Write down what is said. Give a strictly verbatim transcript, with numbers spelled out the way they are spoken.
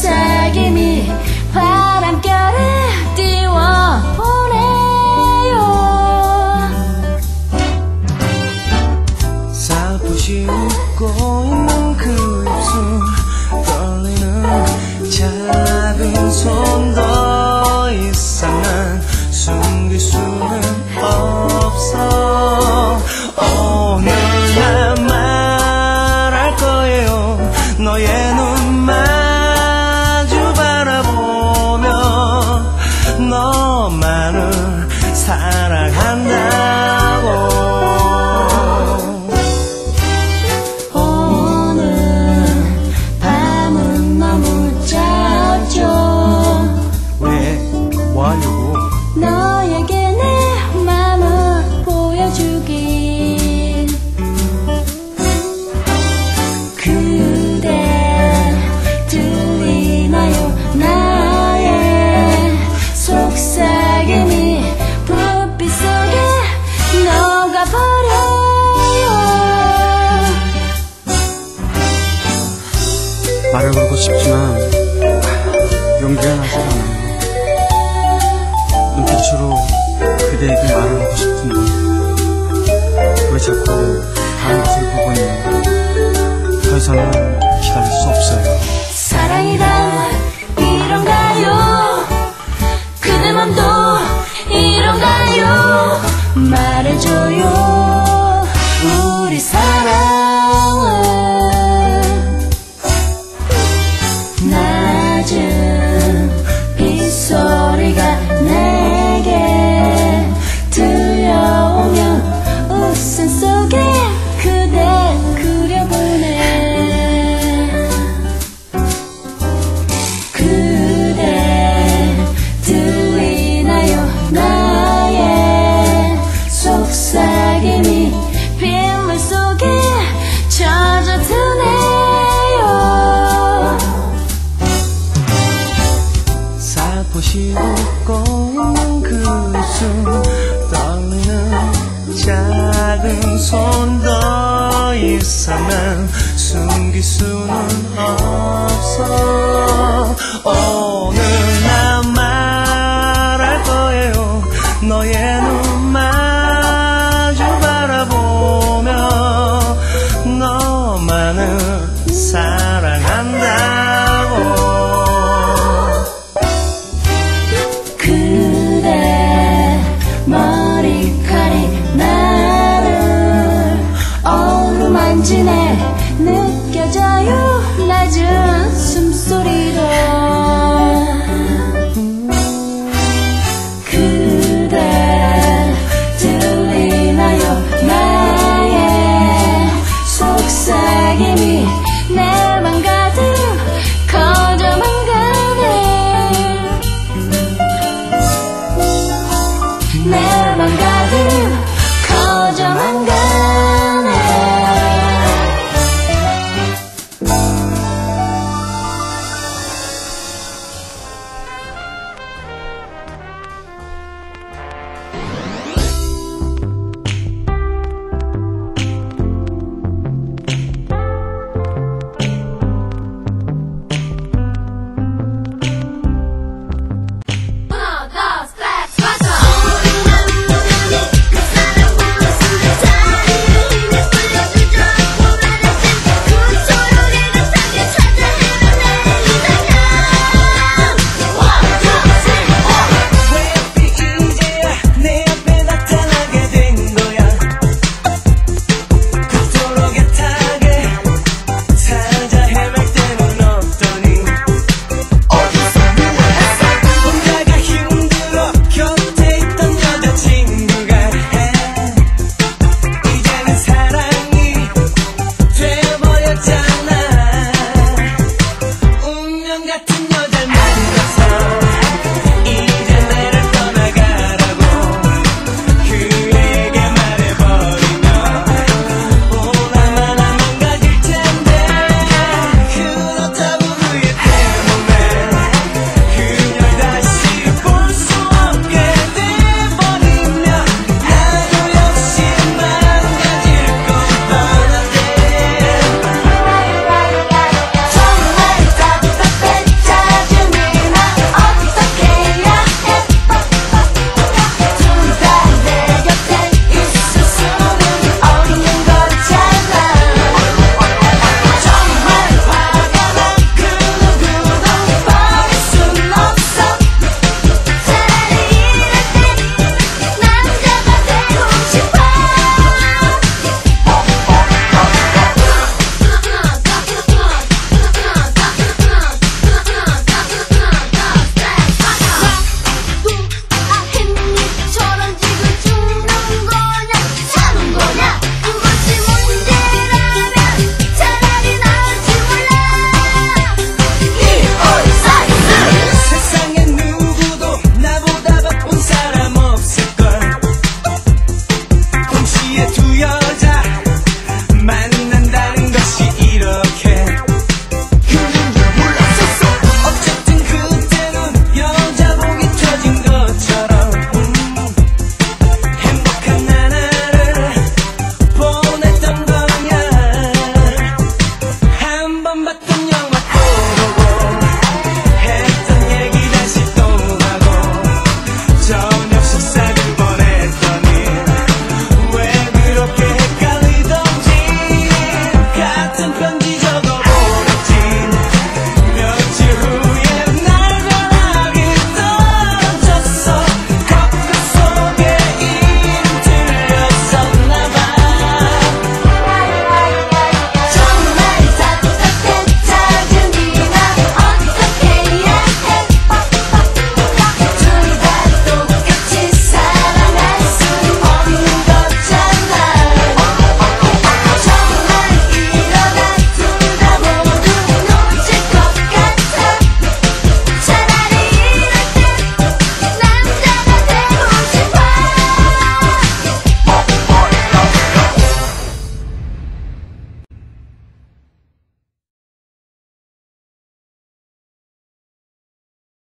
속삭임이 바람결에 띄워보내요. 살포시 웃고 있는 그 입술, 떨리는 작은 손, 더 이상 난 숨길 수는 없어. 오늘 난 말할 거예요. 너의 눈 마주 바라보며 너만을 사랑한다고. 오늘 밤은 너무 짧죠. 왜? 뭐 하려고? 너에게 내 맘을 보여주길. 그대 들리나요? 나의 속삭임이 불빛 속에 녹아버려요. 말을 걸고 싶지만 용기가 나지 않아. 눈빛으로 그대에게 말을 하고 싶은데 왜 자꾸 다른 곳을 보고 있나. 더 이상은 기다릴 수 없어요. 사랑이란 이런가요? 그대 맘도 이런가요? 말해줘요. 우리 사랑은 낮은 빗소리가 내게 들려오면 웃음 속에 그대 그려보네. 그대 들리나요? 나의 속삭임이 빗물 속에 젖어드네요. 살포시 웃고 있는 그 입술, 떨리는 작은 손, 더 이상 난 숨길 수는 없어. 오늘 난 말할 거예요. 너의 눈 마주 바라보며 너만을 사랑한다고. 그대 머리카락 나를 어루만지네. 느껴져요 낮은 숨소리로. 그대 들리나요? 나의 속삭임이 내 맘 가득 커져만 가네. 내 맘 가득 커져만 가네. 운명 같은 여자를 만났어.